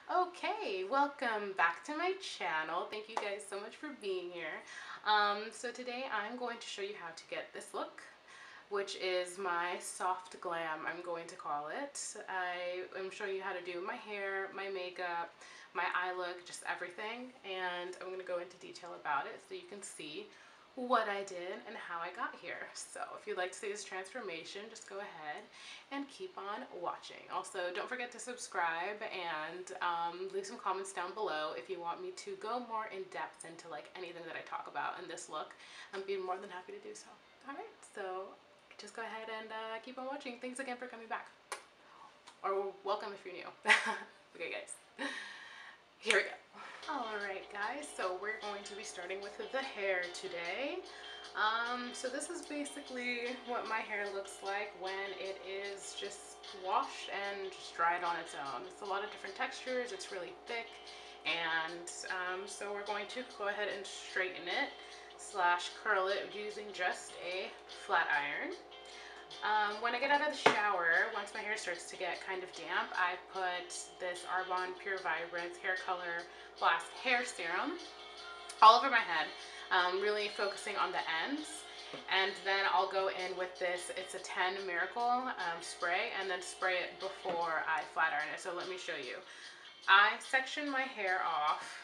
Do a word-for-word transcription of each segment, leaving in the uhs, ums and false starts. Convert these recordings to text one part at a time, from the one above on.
Okay, welcome back to my channel. Thank you guys so much for being here. Um, so today I'm going to show you how to get this look, which is my soft glam, I'm going to call it. I am showing you how to do my hair, my makeup, my eye look, just everything. And I'm going to go into detail about it so you can see what I did and how I got here. So if you'd like to see this transformation, just go ahead and keep on watching. Also, don't forget to subscribe and um, leave some comments down below if you want me to go more in depth into like anything that I talk about in this look. I'd be more than happy to do so. Alright, so just go ahead and uh, keep on watching. Thanks again for coming back. Or welcome if you're new. Okay guys, here we go. Alright guys, so we're going to be starting with the hair today. Um, so this is basically what my hair looks like when it is just washed and just dried on its own. It's a lot of different textures, it's really thick, and um, so we're going to go ahead and straighten it slash curl it using just a flat iron. Um, when I get out of the shower, once my hair starts to get kind of damp, I put this Arbonne Pure Vibrance Hair Color Blast Hair Serum all over my head, um, really focusing on the ends. And then I'll go in with this, it's a ten Miracle um, spray, and then spray it before I flat iron it. So let me show you. I section my hair off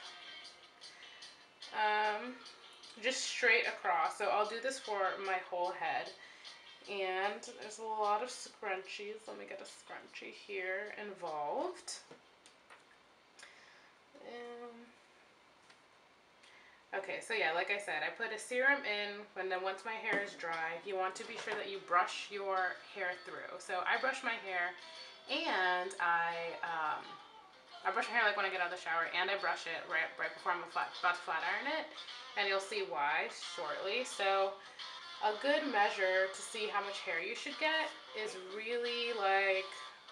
um, just straight across. So I'll do this for my whole head. And there's a lot of scrunchies. Let me get a scrunchie here involved. Um, okay, so yeah, like I said, I put a serum in, and then once my hair is dry, you want to be sure that you brush your hair through. So I brush my hair, and I um, I brush my hair like when I get out of the shower, and I brush it right right before I'm about to flat iron it, and you'll see why shortly. So a good measure to see how much hair you should get is really like,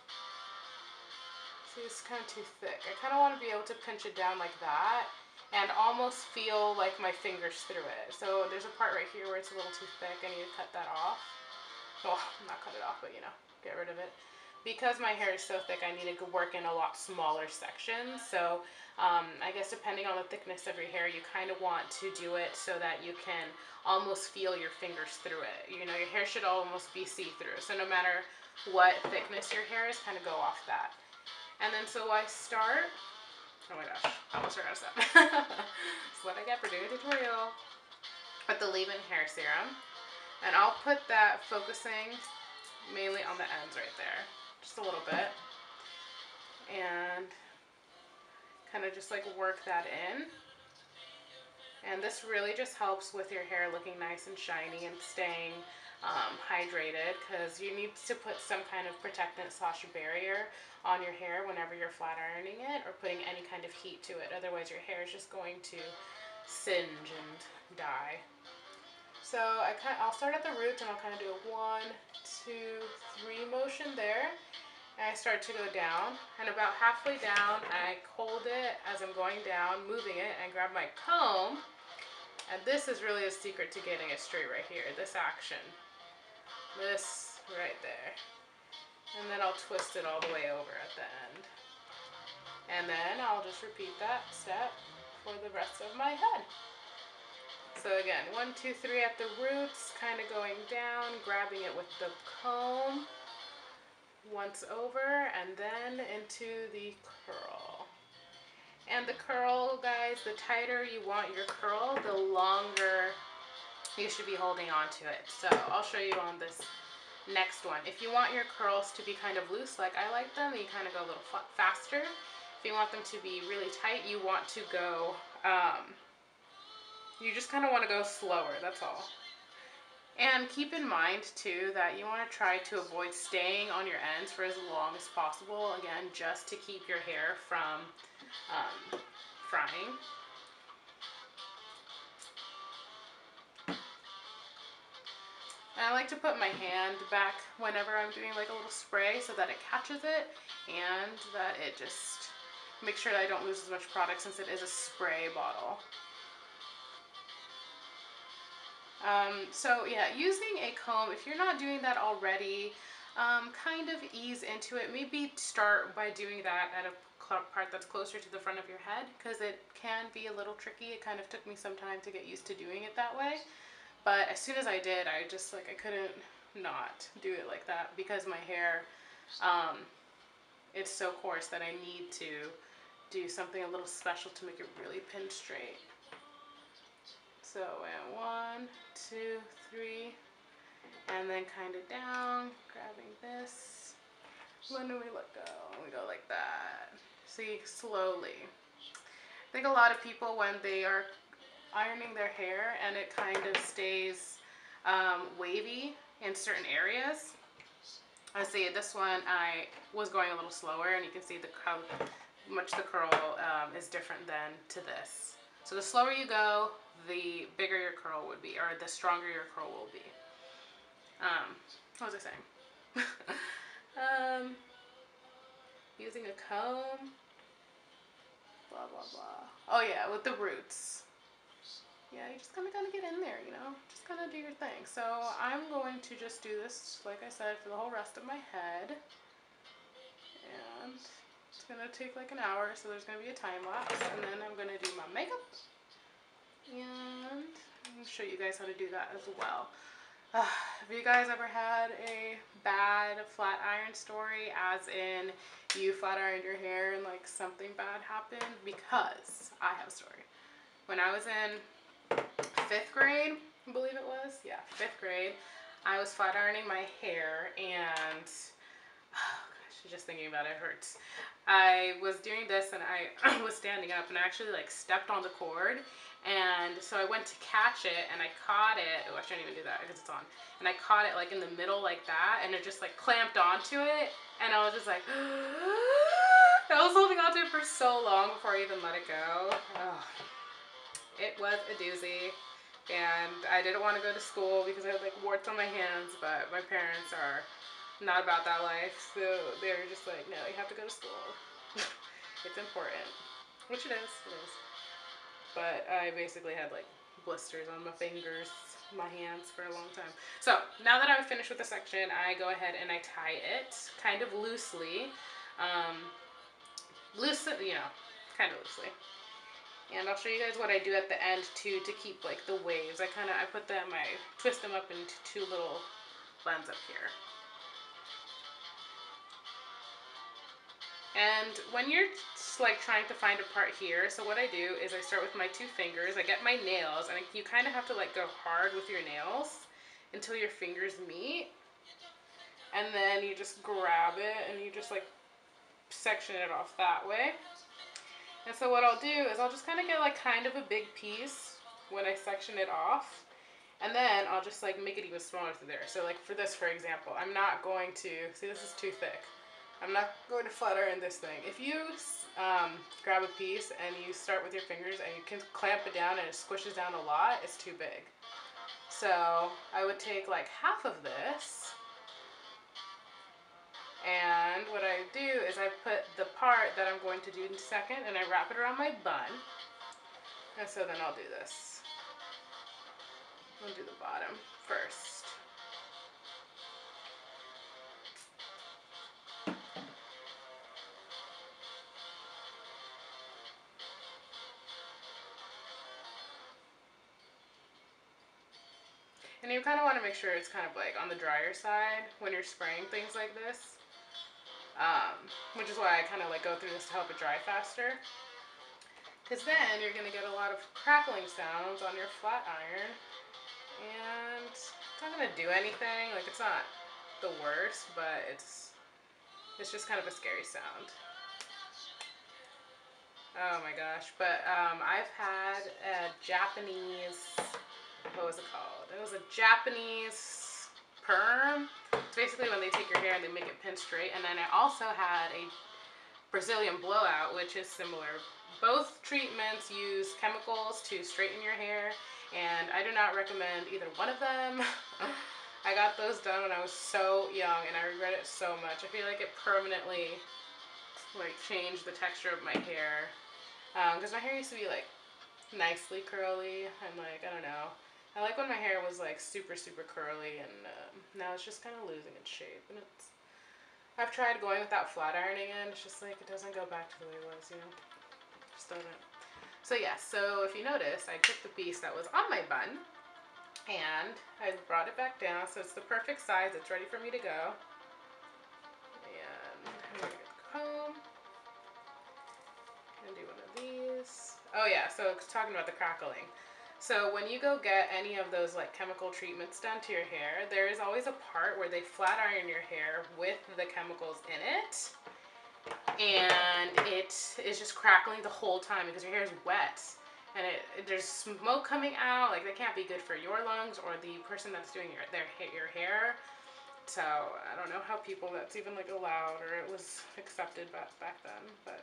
see, it's kind of too thick. I kind of want to be able to pinch it down like that and almost feel like my fingers through it. So there's a part right here where it's a little too thick. I need to cut that off. Well, not cut it off, but you know, get rid of it. Because my hair is so thick, I need to work in a lot smaller sections. So um, I guess depending on the thickness of your hair, you kind of want to do it so that you can almost feel your fingers through it. You know, your hair should almost be see-through. So no matter what thickness your hair is, kind of go off that. And then so I start, oh my gosh, I almost forgot to stop. That's what I get for doing a tutorial. With the leave-in hair serum. And I'll put that focusing mainly on the ends right there. Just a little bit. And kind of just like work that in. And this really just helps with your hair looking nice and shiny and staying um, hydrated, because you need to put some kind of protectant slash barrier on your hair whenever you're flat ironing it or putting any kind of heat to it. Otherwise your hair is just going to singe and die. So I kind of, I'll start at the roots and I'll kind of do a one, two, three motion there. And I start to go down, and about halfway down, I hold it as I'm going down, moving it, and grab my comb. And this is really a secret to getting it straight right here, this action. This right there. And then I'll twist it all the way over at the end. And then I'll just repeat that step for the rest of my head. So again, one, two, three at the roots, kind of going down, grabbing it with the comb once over, and then into the curl. And the curl, guys, the tighter you want your curl, the longer you should be holding on to it. So I'll show you on this next one. If you want your curls to be kind of loose like I like them, you kind of go a little faster. If you want them to be really tight, you want to go, um, you just kind of want to go slower, that's all. And keep in mind too that you want to try to avoid staying on your ends for as long as possible, again, just to keep your hair from um, frying. And I like to put my hand back whenever I'm doing like a little spray so that it catches it and that it just makes sure that I don't lose as much product since it is a spray bottle. Um, so yeah, using a comb, if you're not doing that already, um, kind of ease into it. Maybe start by doing that at a part that's closer to the front of your head, because it can be a little tricky. It kind of took me some time to get used to doing it that way, but as soon as I did, I just like I couldn't not do it like that, because my hair, um, it's so coarse that I need to do something a little special to make it really pin straight. So and one, two, three, and then kind of down, grabbing this. When do we let go? We go like that. See, slowly. I think a lot of people, when they are ironing their hair and it kind of stays um, wavy in certain areas. I see this one, I was going a little slower, and you can see the how much the curl um, is different than to this. So the slower you go, the bigger your curl would be, or the stronger your curl will be. Um, what was I saying? um, using a comb, blah, blah, blah. Oh yeah, with the roots. Yeah, you just kind of gotta get in there, you know? Just kind of do your thing. So I'm going to just do this, like I said, for the whole rest of my head. And it's gonna take like an hour, so there's gonna be a time lapse. And then I'm gonna do my makeup. And I'm gonna show you guys how to do that as well. Uh, have you guys ever had a bad flat iron story, as in you flat ironed your hair and like something bad happened? Because I have a story. When I was in fifth grade, I believe it was, yeah, fifth grade, I was flat ironing my hair, and oh gosh, just thinking about it hurts. I was doing this, and I was standing up, and I actually like stepped on the cord, and so I went to catch it, and I caught it. Oh, I shouldn't even do that because it's on. And I caught it like in the middle like that, and it just like clamped onto it, and I was just like, I was holding onto it for so long before I even let it go. Oh. It was a doozy, and I didn't want to go to school because I had like warts on my hands, but my parents are not about that life, so they were just like, no, you have to go to school. It's important, which it is, it is. But I basically had like blisters on my fingers, my hands for a long time. So now that I'm finished with the section, I go ahead and I tie it kind of loosely, um, loose, you know, kind of loosely. And I'll show you guys what I do at the end too to keep like the waves. I kind of, I put them, I twist them up into two little buns up here. And when you're like trying to find a part here, so what I do is I start with my two fingers, I get my nails, and you kind of have to like go hard with your nails until your fingers meet. And then you just grab it and you just like section it off that way. And so what I'll do is I'll just kind of get like kind of a big piece when I section it off, and then I'll just like make it even smaller through there. So like for this, for example, I'm not going to, see this is too thick. I'm not going to flat iron this thing. If you um, grab a piece and you start with your fingers and you can clamp it down and it squishes down a lot, it's too big. So I would take like half of this, and what I do is I put the part that I'm going to do in a second, and I wrap it around my bun. And so then I'll do this. I'll do the bottom first. And you kind of want to make sure it's kind of like on the drier side when you're spraying things like this. Um, which is why I kind of like go through this to help it dry faster. Because then you're going to get a lot of crackling sounds on your flat iron. And it's not going to do anything. Like, it's not the worst, but it's, it's just kind of a scary sound. Oh my gosh. But um, I've had a Japanese, what was it called? It was a Japanese perm. It's basically when they take your hair and they make it pin straight. And then I also had a Brazilian blowout, which is similar. Both treatments use chemicals to straighten your hair, and I do not recommend either one of them. I got those done when I was so young, and I regret it so much. I feel like it permanently like changed the texture of my hair, because um, my hair used to be like nicely curly, and like, I don't know, I like when my hair was like super super curly, and um, now it's just kind of losing its shape, and it's I've tried going without flat ironing and it's just like it doesn't go back to the way it was, you know? It just doesn't. So yes, so if you notice, I took the piece that was on my bun and I brought it back down so it's the perfect size. It's ready for me to go. And I'm gonna get the comb and do one of these. Oh yeah, so talking about the crackling. So when you go get any of those like chemical treatments done to your hair, there is always a part where they flat iron your hair with the chemicals in it. And it is just crackling the whole time because your hair is wet. And it, it, there's smoke coming out, like that can't be good for your lungs or the person that's doing your, their, your hair. So I don't know how people that's even like allowed or it was accepted back, back then, but.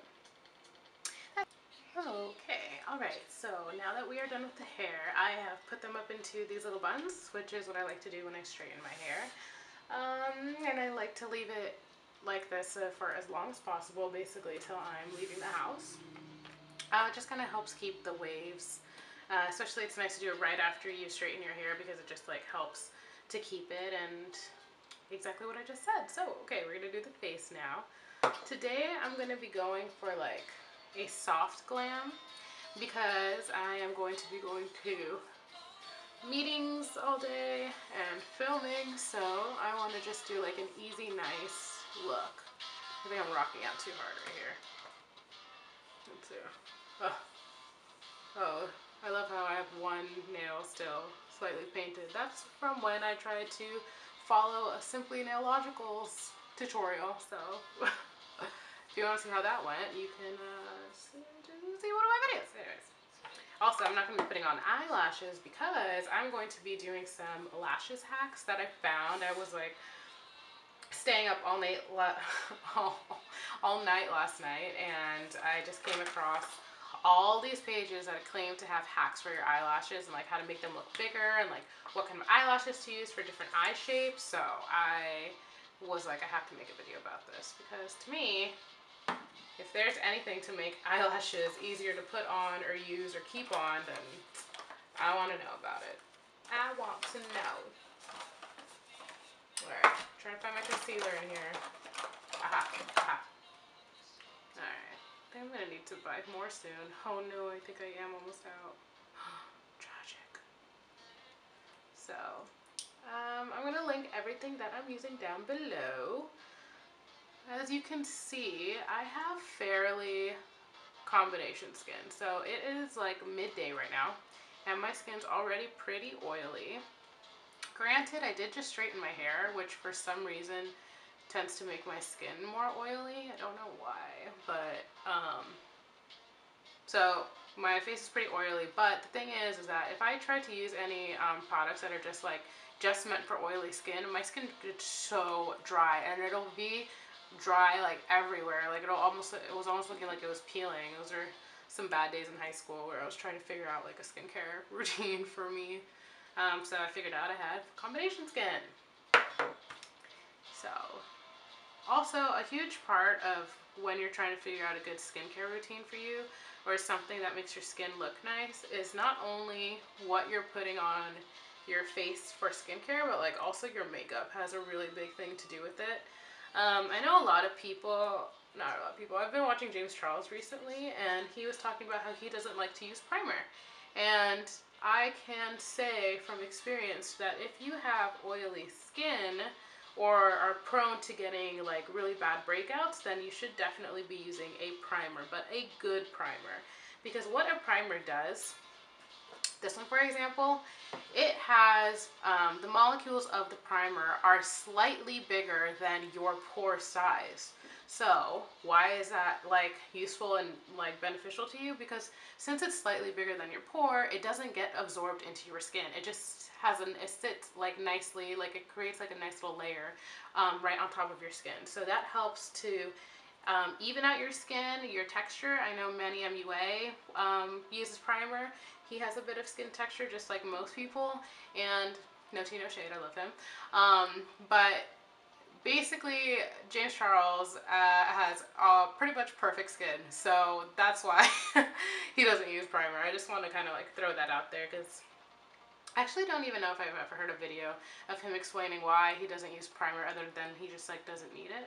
Okay, alright, so now that we are done with the hair, I have put them up into these little buns, which is what I like to do when I straighten my hair. Um, and I like to leave it like this uh, for as long as possible, basically till I'm leaving the house. Uh, it just kind of helps keep the waves, uh, especially it's nice to do it right after you straighten your hair because it just like helps to keep it and exactly what I just said. So, okay, we're going to do the face now. Today I'm going to be going for like a soft glam because I am going to be going to meetings all day and filming, so I want to just do like an easy, nice look. I think I'm rocking out too hard right here. Let's see. Oh. Oh, I love how I have one nail still slightly painted. That's from when I tried to follow a Simply Nailogicals tutorial, so if you want to see how that went, you can uh, see, see one of my videos. Anyways. Also, I'm not going to be putting on eyelashes because I'm going to be doing some lashes hacks that I found. I was like staying up all night, all, all night last night, and I just came across all these pages that claim to have hacks for your eyelashes and like how to make them look bigger and like what kind of eyelashes to use for different eye shapes. So I was like, I have to make a video about this because to me, if there's anything to make eyelashes easier to put on or use or keep on, then I want to know about it. I want to know. Alright, trying to find my concealer in here. Aha, aha. Alright, I think I'm going to need to buy more soon. Oh no, I think I am almost out. Tragic. So, um, I'm going to link everything that I'm using down below. As you can see, I have fairly combination skin. So it is like midday right now and my skin's already pretty oily. Granted, I did just straighten my hair, which for some reason tends to make my skin more oily. I don't know why, but um, so my face is pretty oily, but the thing is, is that if I try to use any um, products that are just like, just meant for oily skin, my skin gets so dry and it'll be dry like everywhere. Like it'll almost, it was almost looking like it was peeling. Those are some bad days in high school where I was trying to figure out like a skincare routine for me. Um, so I figured out I had combination skin. So also a huge part of when you're trying to figure out a good skincare routine for you or something that makes your skin look nice is not only what you're putting on your face for skincare, but like also your makeup has a really big thing to do with it. Um, I know a lot of people, not a lot of people, I've been watching James Charles recently and he was talking about how he doesn't like to use primer. And I can say from experience that if you have oily skin or are prone to getting like really bad breakouts, then you should definitely be using a primer, but a good primer. Because what a primer does, this one for example, it has um, the molecules of the primer are slightly bigger than your pore size. So why is that like useful and like beneficial to you? Because since it's slightly bigger than your pore, it doesn't get absorbed into your skin. It just has an, it sits like nicely, like it creates like a nice little layer um, right on top of your skin. So that helps to Um, even out your skin, your texture. I know Manny M U A um, uses primer. He has a bit of skin texture just like most people, and no tea, no shade, I love him. Um, but basically, James Charles uh, has uh, pretty much perfect skin, so that's why he doesn't use primer. I just want to kind of like throw that out there because I actually don't even know if I've ever heard a video of him explaining why he doesn't use primer other than he just like doesn't need it.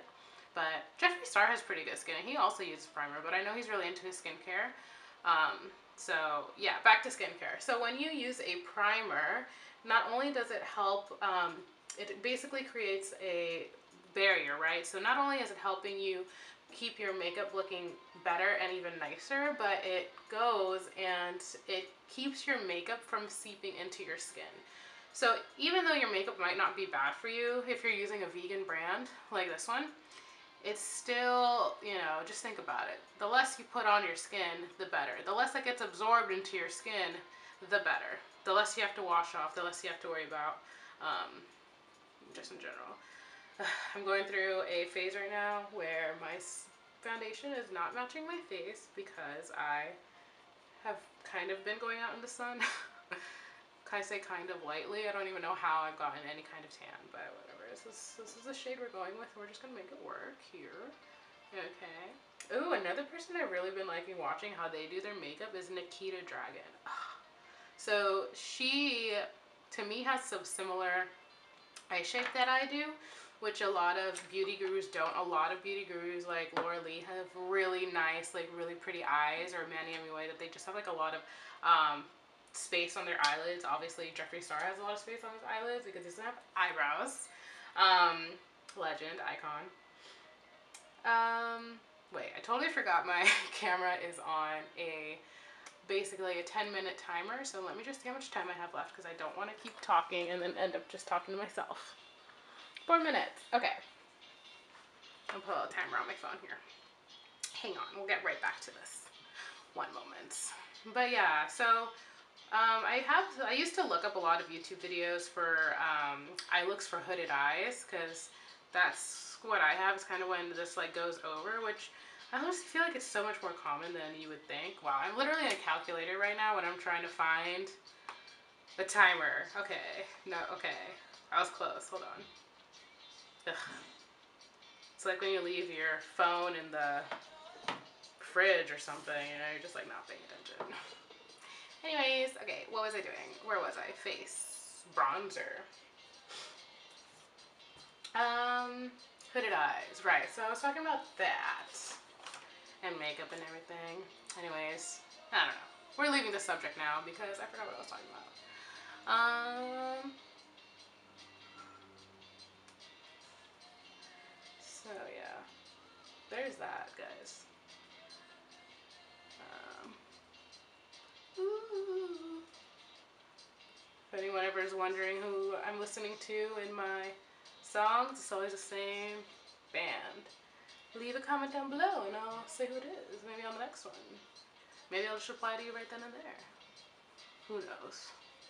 But Jeffree Star has pretty good skin. He also uses primer, but I know he's really into his skincare. Um, so yeah, back to skincare. So when you use a primer, not only does it help, um, it basically creates a barrier, right? So not only is it helping you keep your makeup looking better and even nicer, but it goes and it keeps your makeup from seeping into your skin. So even though your makeup might not be bad for you, if you're using a vegan brand like this one, it's still, you know, just think about it. The less you put on your skin, the better. The less that gets absorbed into your skin, the better. The less you have to wash off, the less you have to worry about, um, just in general. I'm going through a phase right now where my foundation is not matching my face because I have kind of been going out in the sun. I say kind of lightly. I don't even know how I've gotten any kind of tan, but whatever. This is, this is the shade we're going with. We're just going to make it work here. Okay. Ooh, another person I've really been liking watching how they do their makeup is Nikita Dragun. Ugh. So she, to me, has some similar eye shape that I do, which a lot of beauty gurus don't. A lot of beauty gurus like Laura Lee have really nice, like really pretty eyes, or Manny M U A, that they just have like a lot of um, space on their eyelids. Obviously, Jeffree Star has a lot of space on his eyelids because he doesn't have eyebrows. Um, legend, icon. Um, wait, I totally forgot my camera is on a basically a ten minute timer, so let me just see how much time I have left because I don't want to keep talking and then end up just talking to myself. Four minutes. Okay. I'll put a timer on my phone here. Hang on, we'll get right back to this. One moment. But yeah, so um, I have, I used to look up a lot of YouTube videos for um, eye looks for hooded eyes, because that's what I have, is kind of when this like goes over, which I honestly feel like it's so much more common than you would think. Wow, I'm literally in a calculator right now when I'm trying to find the timer. Okay, no, okay, I was close, hold on. Ugh. It's like when you leave your phone in the fridge or something, you know, you're just like not paying attention. Anyways, okay, what was I doing? Where was I? Face. Bronzer. Um, hooded eyes. Right, so I was talking about that. And makeup and everything. Anyways, I don't know. We're leaving the subject now because I forgot what I was talking about. Um, so yeah. There's that, guys. Um, ooh. If anyone ever is wondering who I'm listening to in my songs, it's always the same band. Leave a comment down below and I'll say who it is. Maybe on the next one. Maybe I'll just reply to you right then and there. Who knows?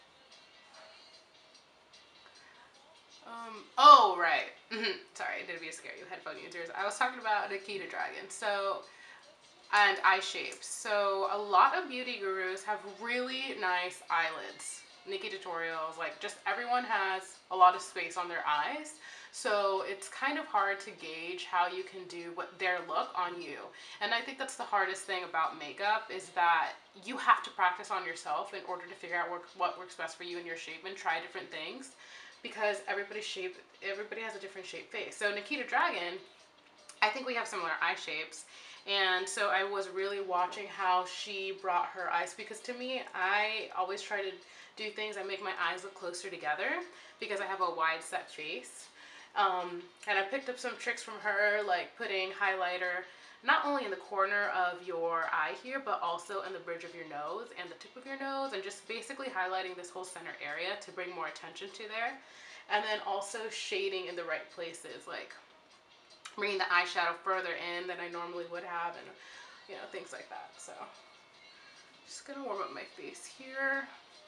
Um, oh, right. Sorry, I didn't mean to scare you, headphone users. I was talking about Nikita Dragun. So, and eye shapes. So, a lot of beauty gurus have really nice eyelids. Nikki Tutorials, like just everyone has a lot of space on their eyes. So it's kind of hard to gauge how you can do what their look on you. And I think that's the hardest thing about makeup, is that you have to practice on yourself in order to figure out work, what works best for you and your shape, and try different things, because everybody's shape, everybody has a different shape face. So Nikita Dragun, I think we have similar eye shapes. And so I was really watching how she brought her eyes, because to me, I always try to do things that make my eyes look closer together because I have a wide set face. Um, and I picked up some tricks from her, like putting highlighter not only in the corner of your eye here, but also in the bridge of your nose and the tip of your nose, and just basically highlighting this whole center area to bring more attention to there. And then also shading in the right places, like bringing the eyeshadow further in than I normally would have, and you know, things like that. So just gonna warm up my face here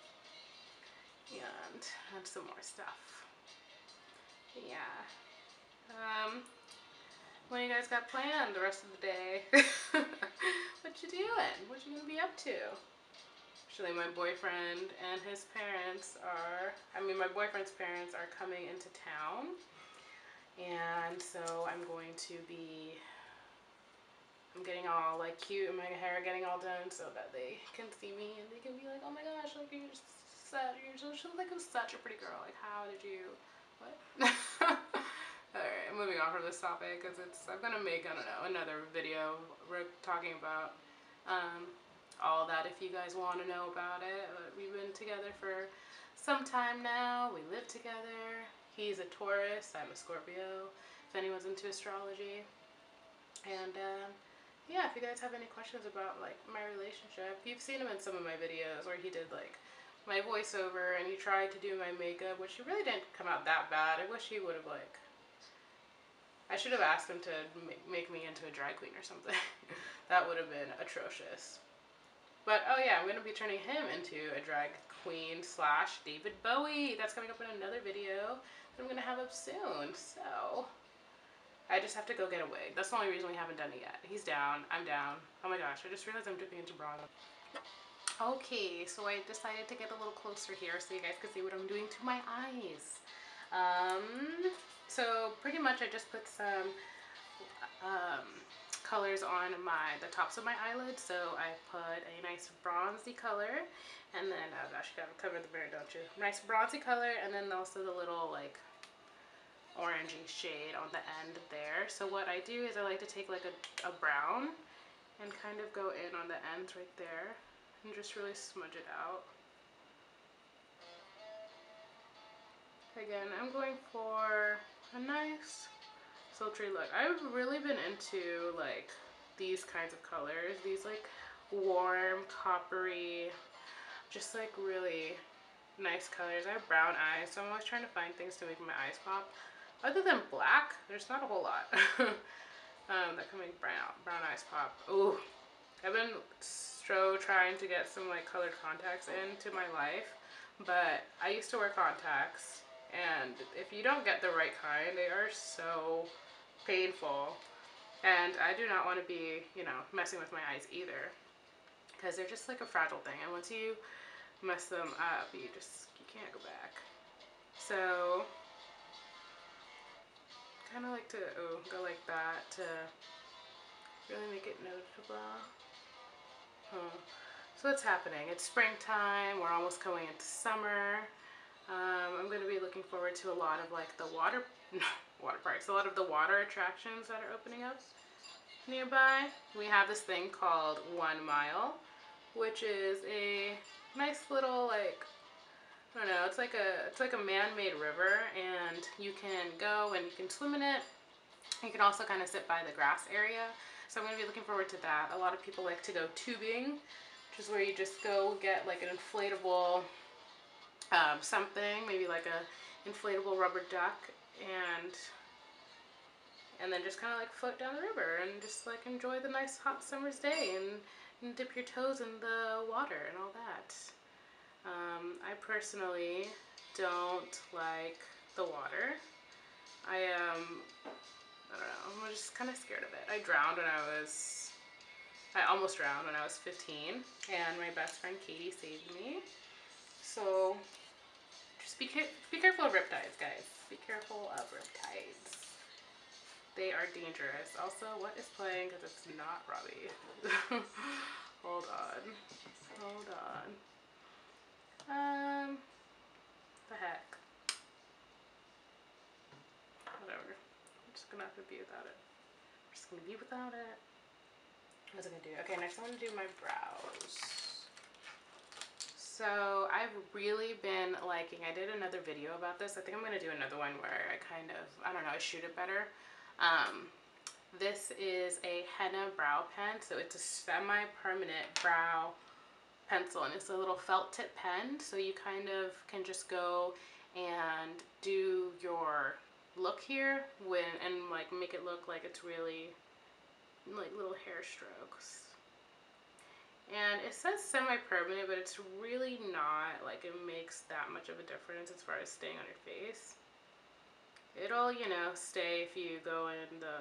and add some more stuff. Yeah. Um, what do you guys got planned the rest of the day? What you doing? What you gonna be up to? Actually, my boyfriend and his parents are, I mean, my boyfriend's parents are coming into town. And so I'm going to be, I'm getting all like cute and my hair getting all done so that they can see me and they can be like, oh my gosh, like you're such, you're so, she looks like I'm such a pretty girl. Like, how did you, what? Alright, moving on from this topic because it's, I'm gonna make, I don't know, another video we're talking about um, all that if you guys want to know about it. But we've been together for some time now. We live together. He's a Taurus, I'm a Scorpio, if anyone's into astrology. And um, yeah, if you guys have any questions about like my relationship, you've seen him in some of my videos where he did like my voiceover and he tried to do my makeup, which he really didn't come out that bad. I wish he would have like, I should have asked him to make me into a drag queen or something. That would have been atrocious. But oh yeah, I'm going to be turning him into a drag queen slash David Bowie. That's coming up in another video that I'm going to have up soon. So I just have to go get a wig. That's the only reason we haven't done it yet. He's down. I'm down. Oh my gosh, I just realized I'm dipping into bronzer. Okay, so I decided to get a little closer here so you guys can see what I'm doing to my eyes. Um... So pretty much I just put some um, colors on my the tops of my eyelids. So I put a nice bronzy color, and then, oh gosh, you gotta cover the mirror, don't you? Nice bronzy color, and then also the little like orangey shade on the end there. So what I do is I like to take like a, a brown and kind of go in on the ends right there and just really smudge it out. Again, I'm going for a nice sultry look. I've really been into like these kinds of colors, these like warm coppery, just like really nice colors. I have brown eyes, so I'm always trying to find things to make my eyes pop. Other than black, there's not a whole lot um, that can make brown brown eyes pop. Ooh, I've been so trying to get some like colored contacts into my life, but I used to wear contacts. And if you don't get the right kind, they are so painful. And I do not want to be, you know, messing with my eyes either. Because they're just like a fragile thing. And once you mess them up, you just, you can't go back. So, kind of like to, oh, go like that to really make it noticeable. Hmm. So what's happening? It's springtime. We're almost going into summer. Um, I'm going to be looking forward to a lot of like the water, water parks, a lot of the water attractions that are opening up nearby. We have this thing called One Mile, which is a nice little like, I don't know, it's like a, it's like a man-made river, and you can go and you can swim in it. You can also kind of sit by the grass area. So I'm going to be looking forward to that. A lot of people like to go tubing, which is where you just go get like an inflatable Um, something, maybe like a inflatable rubber duck, and and then just kind of like float down the river and just like enjoy the nice hot summer's day and, and dip your toes in the water and all that. Um, I personally don't like the water. I um, I don't know, I'm just kind of scared of it. I drowned when I was, I almost drowned when I was fifteen, and my best friend Katie saved me. So just be, be careful of riptides, guys. Be careful of riptides. They are dangerous. Also, what is playing? Because it's not Robbie. Hold on. Hold on. Um, the heck. Whatever. I'm just gonna have to be without it. I'm just gonna be without it. What's it gonna do? Okay, next I'm gonna do my brows. So I've really been liking, I did another video about this. I think I'm going to do another one where I kind of, I don't know, I shoot it better. Um, this is a henna brow pen. So it's a semi-permanent brow pencil, and it's a little felt tip pen. So you kind of can just go and do your look here when, and like make it look like it's really like little hair strokes. And it says semi-permanent, but it's really not, like it makes that much of a difference as far as staying on your face. It'll, you know, stay if you go in the,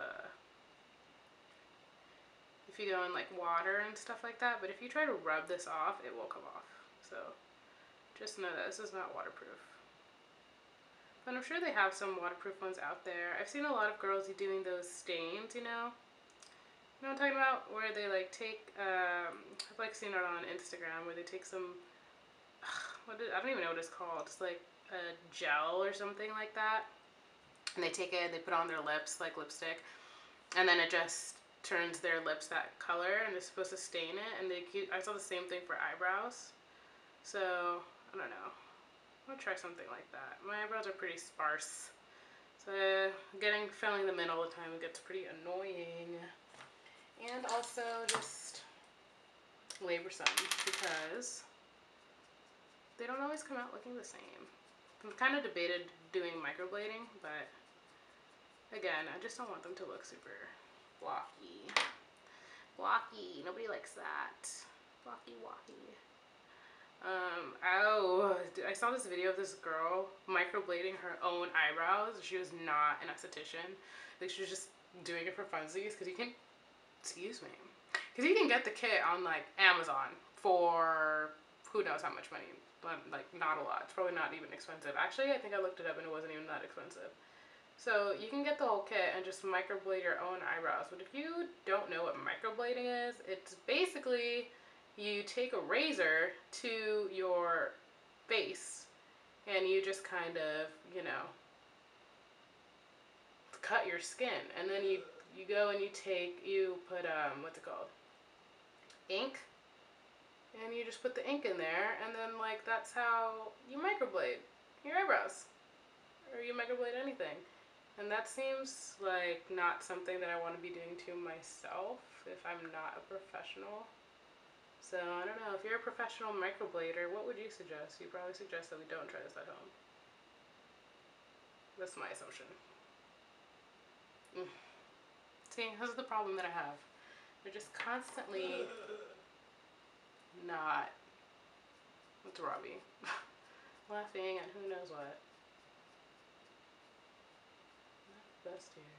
if you go in like water and stuff like that, but if you try to rub this off, it will come off. So just know that this is not waterproof. But I'm sure they have some waterproof ones out there. I've seen a lot of girls doing those stains, you know. You know what I'm talking about? Where they like take, um, I've like seen it on Instagram where they take some, ugh, what is, I don't even know what it's called. It's like a gel or something like that. and they take it and they put it on their lips like lipstick, and then it just turns their lips that color, and they're supposed to stain it. And they keep, I saw the same thing for eyebrows, so I don't know. I'm gonna try something like that. My eyebrows are pretty sparse, so getting filling them in all the time gets pretty annoying. And also just laborsome because they don't always come out looking the same. I've kind of debated doing microblading, but again, I just don't want them to look super blocky. Blocky, nobody likes that. Blocky, blocky. Um, oh, I saw this video of this girl microblading her own eyebrows. She was not an esthetician. Like, she was just doing it for funsies, because you can, excuse me, because you can get the kit on, like, Amazon for who knows how much money, but, like, not a lot. It's probably not even expensive. Actually, I think I looked it up and it wasn't even that expensive. So you can get the whole kit and just microblade your own eyebrows. But if you don't know what microblading is, it's basically you take a razor to your face and you just kind of, you know, cut your skin. And then you, you go and you take, you put, um, what's it called? Ink. And you just put the ink in there, and then, like, that's how you microblade your eyebrows. Or you microblade anything. And that seems like not something that I want to be doing to myself if I'm not a professional. So I don't know, if you're a professional microblader, what would you suggest? You probably suggest that we don't try this at home. That's my assumption. Mm. See, this is the problem that I have. They're just constantly not, what's Robbie? Laughing at who knows what. Best here.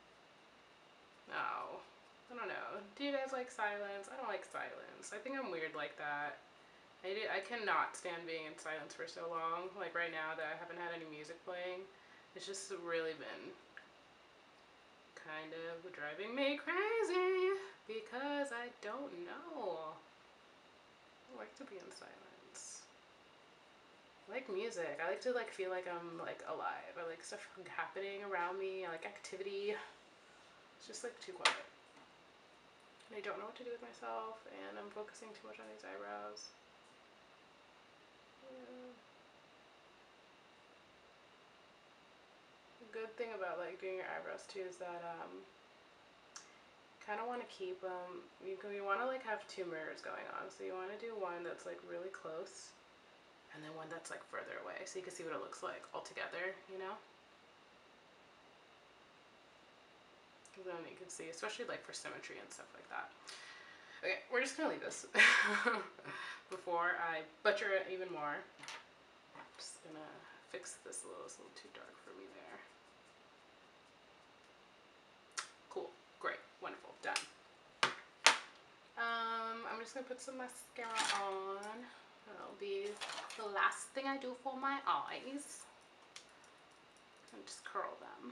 No, I don't know. Do you guys like silence? I don't like silence. I think I'm weird like that. I, did, I cannot stand being in silence for so long. Like right now that I haven't had any music playing. It's just really been kind of driving me crazy because I don't know. I like to be in silence. I like music. I like to like feel like I'm like alive. I like stuff happening around me. I like activity. It's just like too quiet. And I don't know what to do with myself, and I'm focusing too much on these eyebrows. Yeah. The good thing about like doing your eyebrows too is that um, kind of want to keep them. Um, you can, you want to like have two mirrors going on. So you want to do one that's like really close, and then one that's like further away, so you can see what it looks like all together, you know? Then you can see, especially like for symmetry and stuff like that. Okay, we're just gonna leave this before I butcher it even more. I'm just gonna fix this a little, it's a little too dark for me there. Cool, great, wonderful, done. Um, I'm just gonna put some mascara on. That'll be the last thing I do for my eyes. And just curl them.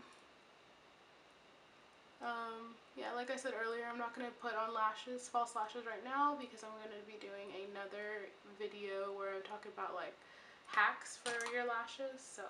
Um, yeah, like I said earlier, I'm not going to put on lashes, false lashes right now because I'm going to be doing another video where I'm talking about like hacks for your lashes. So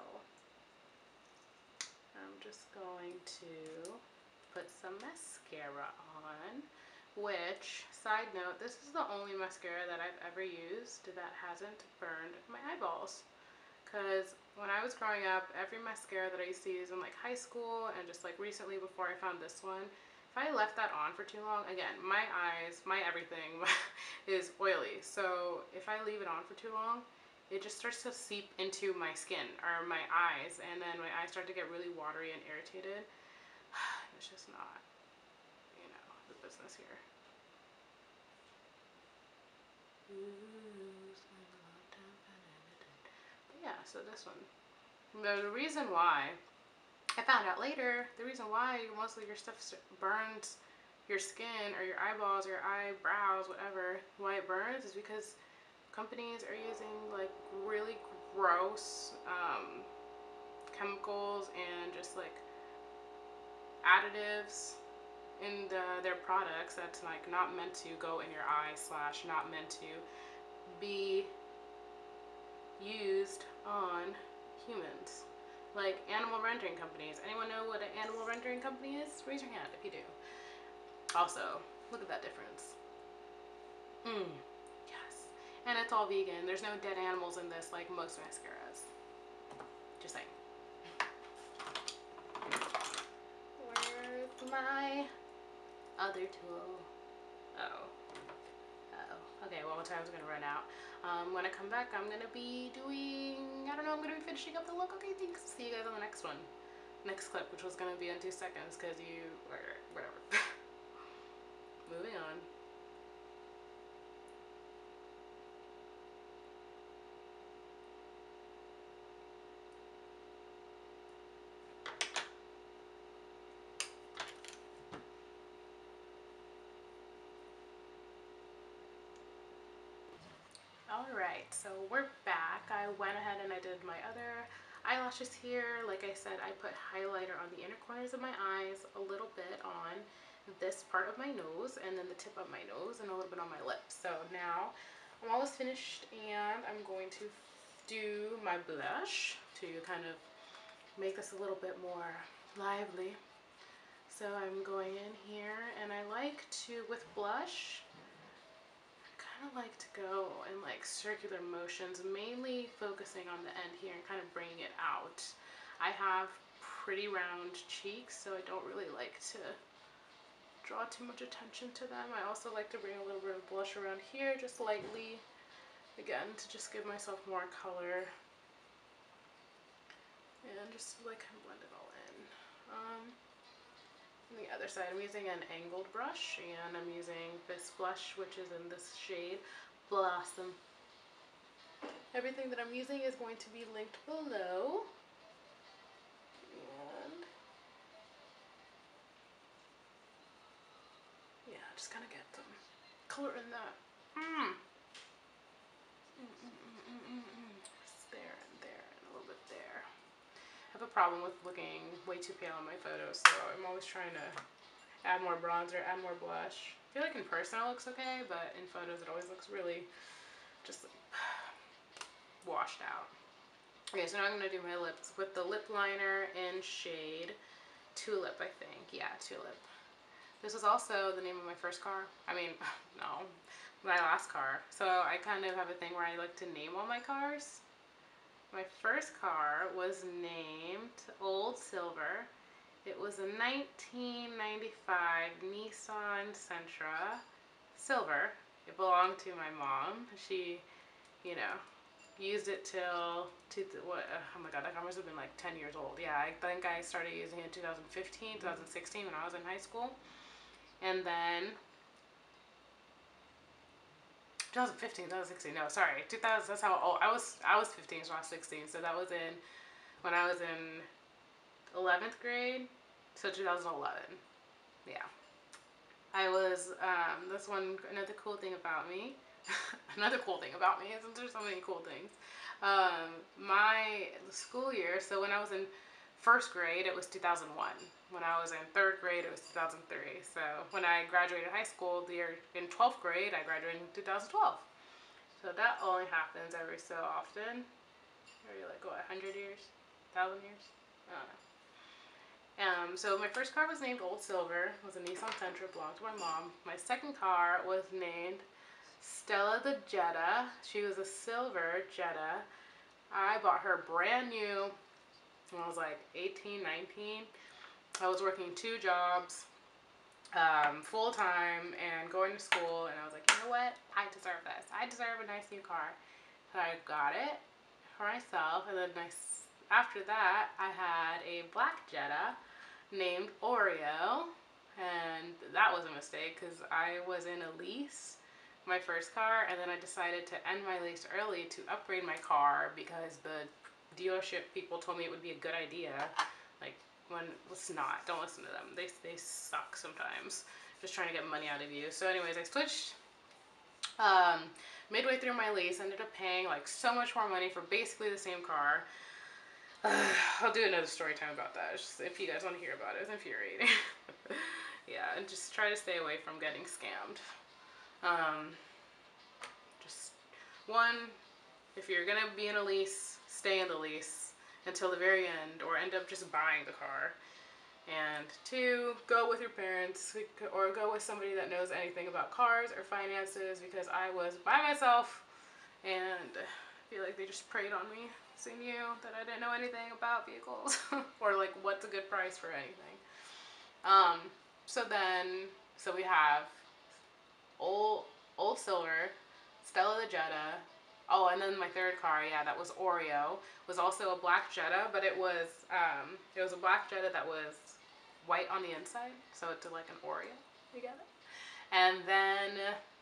I'm just going to put some mascara on, which, side note, this is the only mascara that I've ever used that hasn't burned my eyeballs. Because when I was growing up, every mascara that I used to use in like high school and just like recently before I found this one, if I left that on for too long, again, my eyes, my everything is oily. So if I leave it on for too long, it just starts to seep into my skin or my eyes, and then my eyes start to get really watery and irritated. It's just not, you know, the business here. Yeah, so this one. The reason why, I found out later, the reason why most of your stuff burns your skin or your eyeballs or your eyebrows, whatever, why it burns is because companies are using like really gross um, chemicals and just like additives in the, their products that's like not meant to go in your eye slash not meant to be used on humans. Like animal rendering companies. Anyone know what an animal rendering company is? Raise your hand if you do. Also, look at that difference. Mmm, yes. And it's all vegan. There's no dead animals in this like most mascaras. Just saying. Where's my other tool? Uh-oh. Uh-oh. Okay, well, my time's gonna run out. Um, when I come back, I'm gonna be doing, I don't know, I'm gonna be finishing up the look. Okay, thanks. See you guys on the next one. Next clip, which was gonna be in two seconds, because you, whatever. Moving on. Alright, so we're back. I went ahead and I did my other eyelashes here. Like I said, I put highlighter on the inner corners of my eyes, a little bit on this part of my nose, and then the tip of my nose, and a little bit on my lips. So now I'm almost finished, and I'm going to do my blush to kind of make this a little bit more lively. So I'm going in here, and I like to, with blush, I like to go in like circular motions, mainly focusing on the end here and kind of bringing it out. I have pretty round cheeks, so I don't really like to draw too much attention to them. I also like to bring a little bit of blush around here, just lightly, again, to just give myself more color and just like kind of blend it all in. Um, On the other side, I'm using an angled brush, and I'm using this blush, which is in this shade, Blossom. Everything that I'm using is going to be linked below. And yeah, just kind of get some color in that. Mm. Mm, mm, mm, mm, mm, mm. Just there and there and a little bit there. I have a problem with looking way too pale in my photos, so I'm always trying to add more bronzer, add more blush. I feel like in person it looks okay, but in photos it always looks really just like washed out. Okay, so now I'm going to do my lips with the lip liner in shade Tulip, I think. Yeah, Tulip. This was also the name of my first car. I mean, no, my last car. So I kind of have a thing where I like to name all my cars. My first car was named Old Silver. It was a nineteen ninety-five Nissan Sentra Silver. It belonged to my mom. She, you know, used it till, to, what, oh my god, that car must have been like ten years old. Yeah, I think I started using it in two thousand fifteen, two thousand sixteen when I was in high school. And then, twenty fifteen, twenty sixteen, no, sorry, two thousand, that's how old, I was, I was fifteen, so I was sixteen, so that was in, when I was in eleventh grade. So two thousand eleven, yeah. I was, um, that's one, another cool thing about me, another cool thing about me, isn't there so many cool things? Um, my school year, so when I was in first grade, it was two thousand one. When I was in third grade, it was two thousand three. So when I graduated high school, the year in twelfth grade, I graduated in two thousand twelve. So that only happens every so often. Maybe like, what, one hundred years? one thousand years? I don't know. Um, so my first car was named Old Silver. It was a Nissan Sentra, belonged to my mom. My second car was named Stella the Jetta. She was a silver Jetta. I bought her brand new when I was like eighteen, nineteen. I was working two jobs, um, full time, and going to school, and I was like, you know what? I deserve this. I deserve a nice new car. So I got it for myself, and then nice. After that, I had a black Jetta named Oreo, and that was a mistake because I was in a lease, my first car, and then I decided to end my lease early to upgrade my car because the dealership people told me it would be a good idea. Like, when it's not, don't listen to them. They, they suck sometimes, just trying to get money out of you. So anyways, I switched um, midway through my lease, ended up paying like so much more money for basically the same car. Uh, I'll do another story time about that, just if you guys want to hear about it. It's infuriating. Yeah, and just try to stay away from getting scammed. Um, just, one, if you're going to be in a lease, stay in the lease. until the very end, or end up just buying the car. And two, go with your parents or go with somebody that knows anything about cars or finances, because I was by myself and I feel like they just preyed on me, seeing you that I didn't know anything about vehicles or like what's a good price for anything. Um, so then, so we have old, old Silver, Stella the Jetta. Oh, and then my third car, yeah, that was Oreo. Was also a black Jetta, but it was um, it was a black Jetta that was white on the inside, so it's like an Oreo together. And then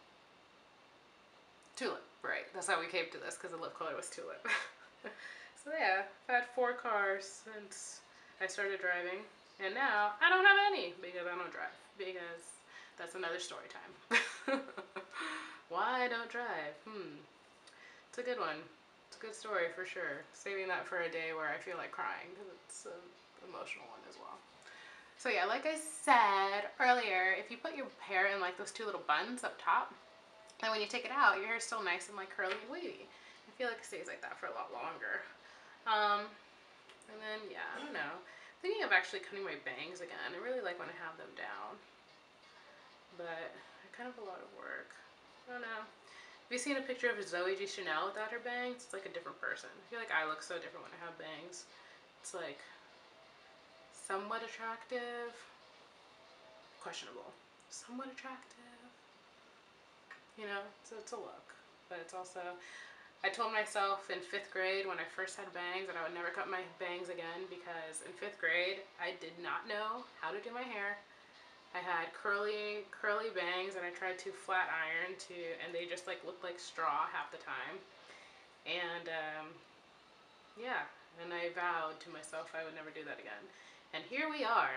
Tulip, right? That's how we came to this, because the lip color was Tulip. So yeah, I've had four cars since I started driving, and now I don't have any because I don't drive. Because that's another story time. Why I don't drive? Hmm. It's a good one. It's a good story for sure. Saving that for a day where I feel like crying, because it's an emotional one as well. So yeah, like I said earlier, if you put your hair in like those two little buns up top, and when you take it out, your hair is still nice and like curly and wavy. I feel like it stays like that for a lot longer. Um, and then yeah, I don't know. Thinking of actually cutting my bangs again. I really like when I have them down, but kind of a lot of work. I don't know. Have you seen a picture of Zoe G Chanel without her bangs? It's like a different person. I feel like I look so different when I have bangs. It's like somewhat attractive, questionable, somewhat attractive, you know, so it's a look, but it's also, I told myself in fifth grade when I first had bangs that I would never cut my bangs again, because in fifth grade, I did not know how to do my hair. I had curly, curly bangs and I tried to flat iron to, and they just like looked like straw half the time. And um, yeah, and I vowed to myself I would never do that again. And here we are,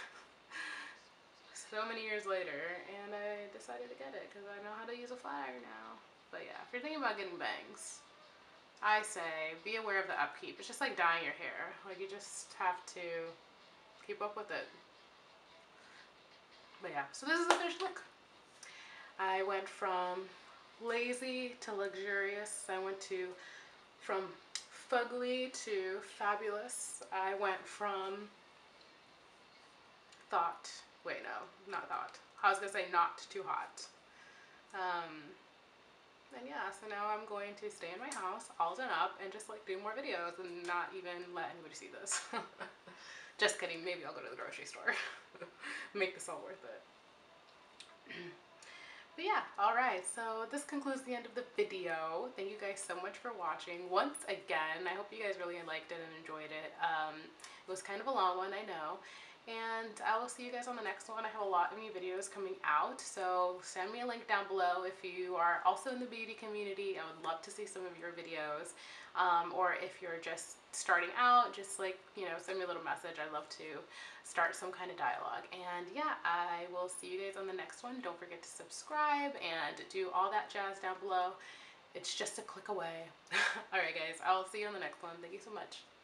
so many years later, and I decided to get it because I know how to use a flat iron now. But yeah, if you're thinking about getting bangs, I say be aware of the upkeep. It's just like dyeing your hair. Like, you just have to keep up with it. But yeah, so this is the finished look. I went from lazy to luxurious. I went to from fugly to fabulous. I went from thought, wait no, not thought. I was gonna say not too hot. Um, and yeah, so now I'm going to stay in my house, all done up, and just like do more videos and not even let anybody see this. Just kidding, maybe I'll go to the grocery store. Make this all worth it. But yeah, alright, so this concludes the end of the video. Thank you guys so much for watching. Once again, I hope you guys really liked it and enjoyed it. Um, it was kind of a long one, I know. And I will see you guys on the next one. I have a lot of new videos coming out, so send me a link down below if you are also in the beauty community. I would love to see some of your videos. Um, or if you're just starting out, just like, you know, send me a little message. I'd love to start some kind of dialogue. And yeah, I will see you guys on the next one. Don't forget to subscribe and do all that jazz down below. It's just a click away. Alright guys, I'll see you on the next one. Thank you so much.